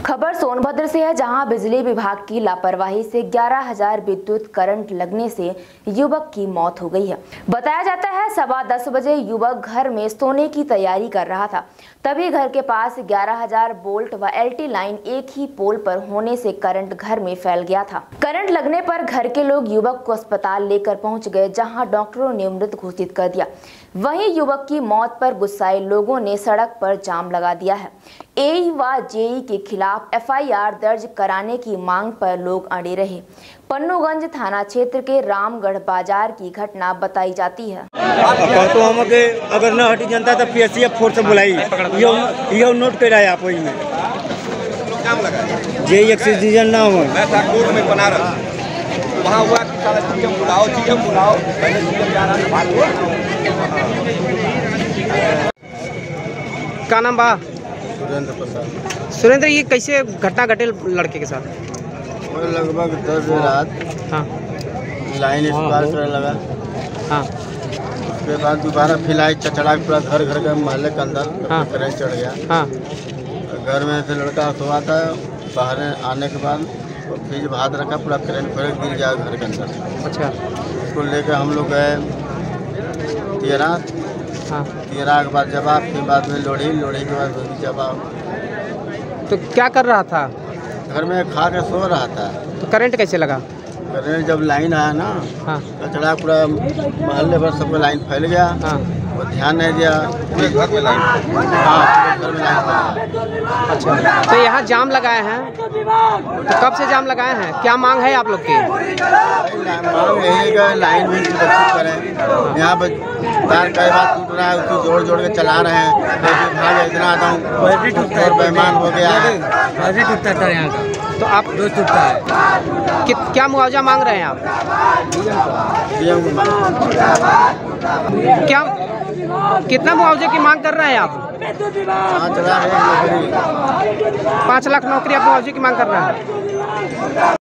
खबर सोनभद्र से है, जहां बिजली विभाग की लापरवाही से 11,000 विद्युत करंट लगने से युवक की मौत हो गई है। बताया जाता है 10:15 बजे युवक घर में सोने की तैयारी कर रहा था, तभी घर के पास 11,000 वोल्ट व एलटी लाइन एक ही पोल पर होने से करंट घर में फैल गया था। करंट लगने पर घर के लोग युवक को अस्पताल लेकर पहुंच गए, जहां डॉक्टरों ने मृत घोषित कर दिया। वहीं युवक की मौत पर गुस्साए लोगों ने सड़क पर जाम लगा दिया है। एई व जेई के खिलाफ एफआईआर दर्ज कराने की मांग पर लोग अड़े रहे। पन्नूगंज थाना क्षेत्र के रामगढ़ बाजार की घटना बताई जाती है। तो हम अगर न हटी जनता तो पीएससीएफ फोर्स बुलाई, यो नोट कराया आप वही में जेई एक्सीजन ना हो। मैं था कोर्ट में बना रहा, वहाँ हुआ कि सारा जीएम बुलाओ पहले जीएम जा रहा था। क्या नाम बा? सुरेंद्र प्रसाद। सुरेंद्र, ये कैसे घटना घटे लड़के के साथ? लगभग 10 बजे रात हाँ लाइन स्पार्क करने लगा। हाँ उसके बाद दोबारा फिलाई चचड़ा पूरा घर के मोहल्ले के अंदर करंट चढ़ गया। हाँ घर में से लड़का सोया था, बाहर आने के बाद फ्रिज भात रखा, पूरा करंट फिर गिर गया घर के अंदर। अच्छा। उसको लेकर हम लोग गए तेरा के बाद जवाब, फिर बाद में लोढ़ी के बाद जवाब। तो क्या कर रहा था? घर में खा के सो रहा था। तो करंट कैसे लगा? करंट जब लाइन आया ना, हाँ कचड़ा पूरा मोहल्ले भर सबको लाइन फैल गया। हाँ वो ध्यान नहीं दिया, पूरे घर में लाइन। हाँ घर में लाइन। अच्छा, तो यहाँ जाम लगाए हैं, तो कब से जाम लगाए हैं? क्या मांग है आप लोग की? मांग यही है लाइन भी सुरक्षित करें। यहाँ पर तार कई बार टूट रहा है, उसको जोड़ के चला रहे हैं। भाग इतना आता हूँ और बेईमान हो गया है। टूटता था यहाँ का, तो आप रोज टूटता है। क्या मुआवजा मांग रहे हैं आप? क्या कितना मुआवजे की मांग कर रहे हैं आप? 5 लाख नौकरी। 5 लाख नौकरी आप मुआवजे की मांग कर रहे हैं।